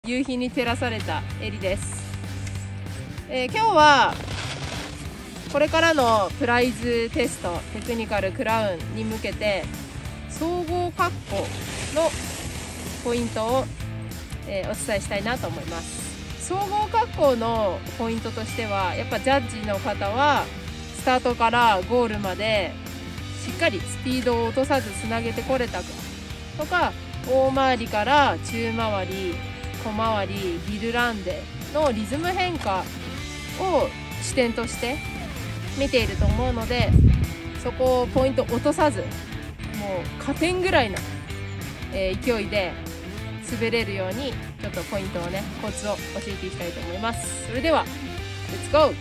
夕日に照らされたエリです。今日はこれからのプライズテストテクニカルクラウンに向けて総合格好のポイントを、お伝えしたいなと思います。総合格好のポイントとしては、やっぱジャッジの方はスタートからゴールまでしっかりスピードを落とさずつなげてこれたかとか、大回りから中回り、小回り、ギルランデのリズム変化を視点として見ていると思うので、そこをポイント落とさず、もう加点ぐらいの勢いで滑れるように、ちょっとポイントをね、コツを教えていきたいと思います。それではレッツゴー。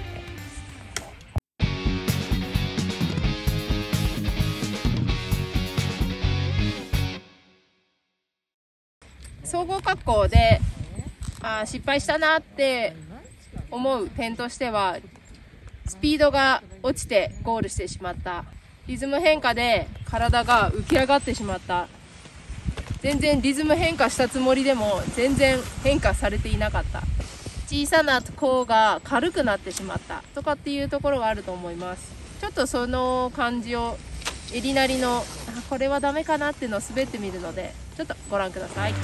総合格好で失敗したなって思う点としては、スピードが落ちてゴールしてしまった、リズム変化で体が浮き上がってしまった、全然リズム変化したつもりでも全然変化されていなかった、小さな甲が軽くなってしまったとかっていうところがあると思います。ちょっとその感じを襟なりのこれはダメかなっていうのを滑ってみるので、ちょっとご覧ください。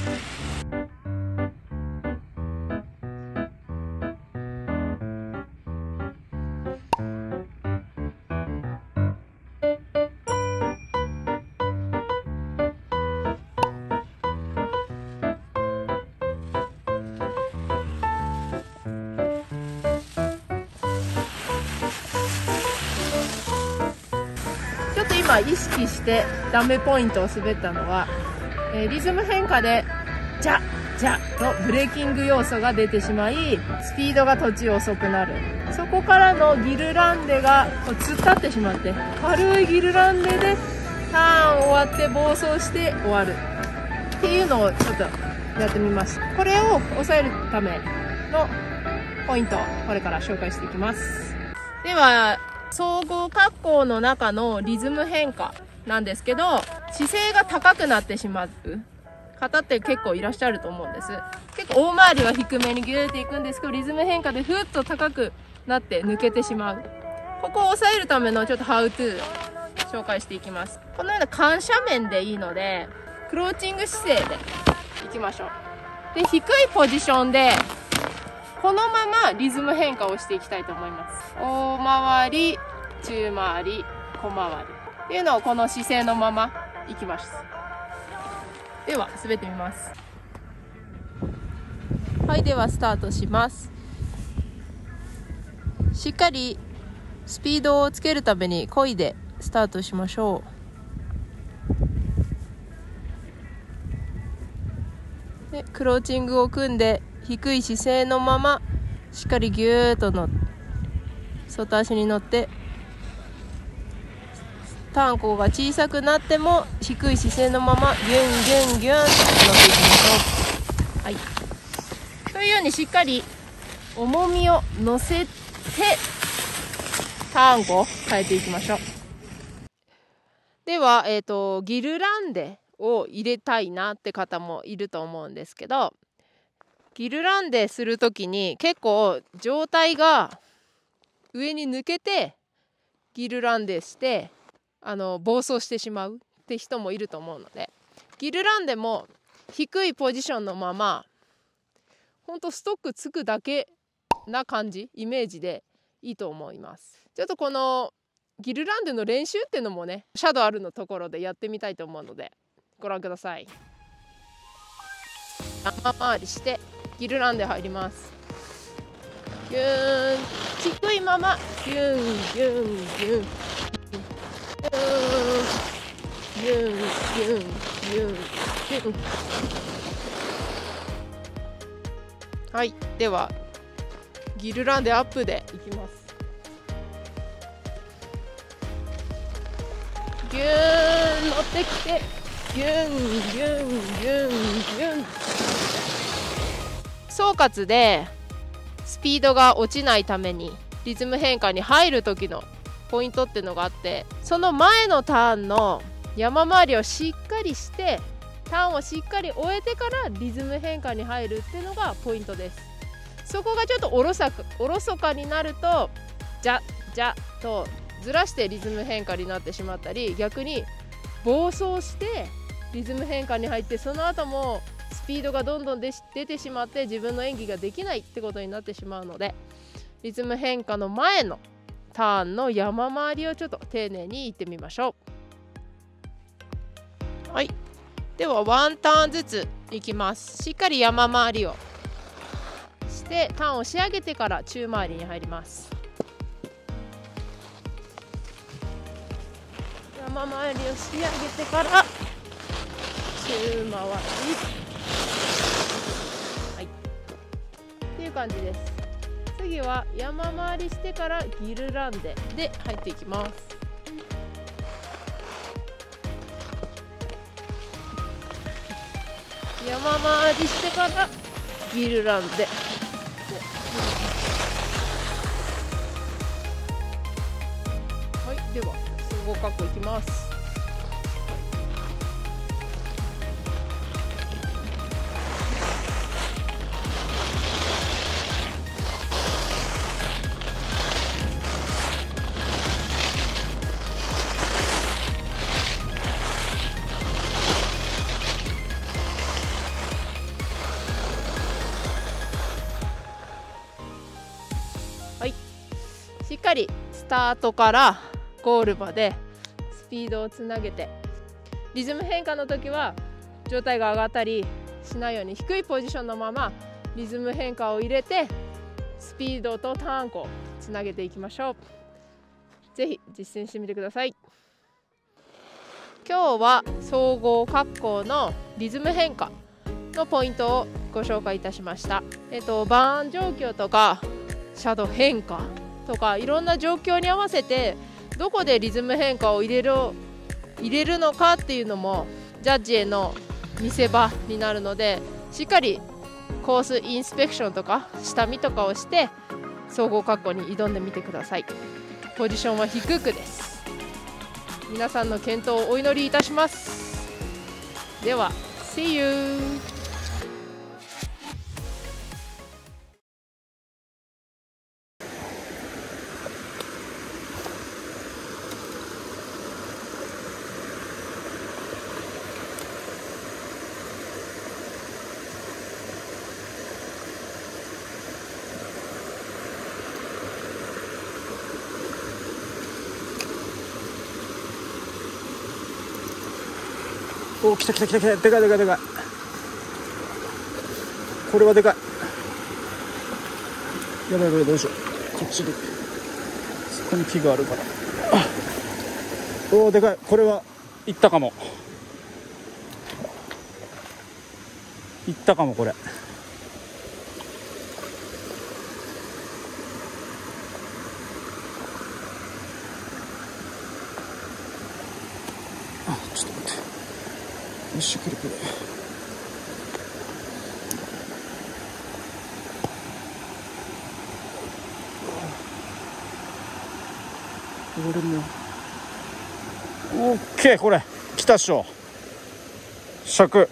ちょっと今意識してダメポイントを滑ったのは、リズム変化でジャジャのブレーキング要素が出てしまい、スピードが途中遅くなる。そこからのギルランデが突っ立ってしまって、軽いギルランデでターン終わって暴走して終わるっていうのをちょっとやってみます。これを抑えるためのポイントをこれから紹介していきます。では総合格好の中のリズム変化なんですけど、姿勢が高くなってしまう方って結構いらっしゃると思うんです。結構大回りは低めにギューっていくんですけど、リズム変化でふっと高くなって抜けてしまう。ここを抑えるためのちょっとハウトゥー紹介していきます。このような緩斜面でいいので、クローチング姿勢でいきましょう。で、低いポジションでこのままリズム変化をしていきたいと思います。大回り、中回り、小回りっていうのをこの姿勢のままいきます。では滑ってみます。はい、ではスタートします。しっかりスピードをつけるために漕いでスタートしましょう。で、クローチングを組んで低い姿勢のまましっかりギューッと外足に乗って、ターン甲が小さくなっても低い姿勢のままギュンギュンギュンと乗っていきましょう。はい、というようにしっかり重みを乗せてターン甲を変えていきましょう。では、ギルランデを入れたいなって方もいると思うんですけど、ギルランデするときに結構上体が上に抜けてギルランデして暴走してしまうって人もいると思うので、ギルランデも低いポジションのままほんとストックつくだけな感じ、イメージでいいと思います。ちょっとこのギルランデの練習っていうのもね、シャドウあるのところでやってみたいと思うのでご覧ください。頭回りしてギルランデ入ります。ギューン、低いままギュンギュンギュンギュンギュンギュンギュンギュン。はい、ではギルランデアップでいきます。ギューン乗ってきてギュンギュンギュンギュン。総括でスピードが落ちないためにリズム変化に入る時のポイントっていうのがあって、その前のターンの山回りをしっかりしてターンをしっかり終えてからリズム変化に入るっていうのがポイントです。そこがちょっとおろそかになるとじゃじゃとずらしてリズム変化になってしまったり、逆に暴走してリズム変化に入ってその後もスピードがどんどん出てしまって自分の演技ができないってことになってしまうので、リズム変化の前のターンの山回りをちょっと丁寧にいってみましょう。はい、ではワンターンずついきます。しっかり山回りをしてターンを仕上げてから宙回りに入ります。山回りを仕上げてから宙回り、はい、っていう感じです。次は山回りしてからギルランデで入っていきます。山回りしてからギルランデ、はい、では総合格好いきます。はい、しっかりスタートからゴールまでスピードをつなげて、リズム変化の時は上体が上がったりしないように低いポジションのままリズム変化を入れてスピードとターンをつなげていきましょう。ぜひ実践してみてください。今日は総合滑降のリズム変化のポイントをご紹介いたしました。バーン状況とかシャドウ変化とかいろんな状況に合わせてどこでリズム変化を入れるのかっていうのもジャッジへの見せ場になるので、しっかりコースインスペクションとか下見とかをして総合滑降に挑んでみてください。ポジションは低くです。皆さんの健闘をお祈りいたします。では See you。 お、来た来た来た来た、でかいでかいでかい、これはでかい、やばいやばい、どうしよう、こっちでそこに木があるから、おお、でかい、これはいったかも、いったかも、これちょっと待って、よし、くるくる、汚れるよ。オッケー、これ来たっしょ、尺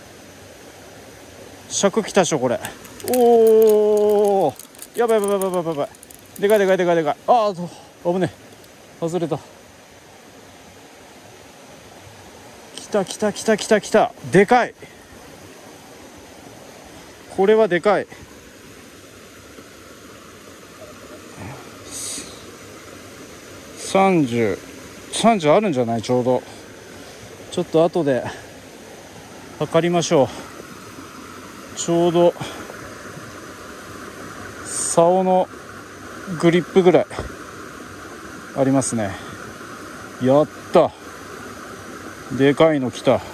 来たっしょ、これ、おお、やばいやばいやばいやばいやばい、でかいでかいでかいでかい、ああ、危ねえ、外れた、来た来た来た来た来た、でかい、これはでかい、30あるんじゃない、ちょうど、ちょっと後で測りましょう。ちょうど竿のグリップぐらいありますね。やった、でかいの来た。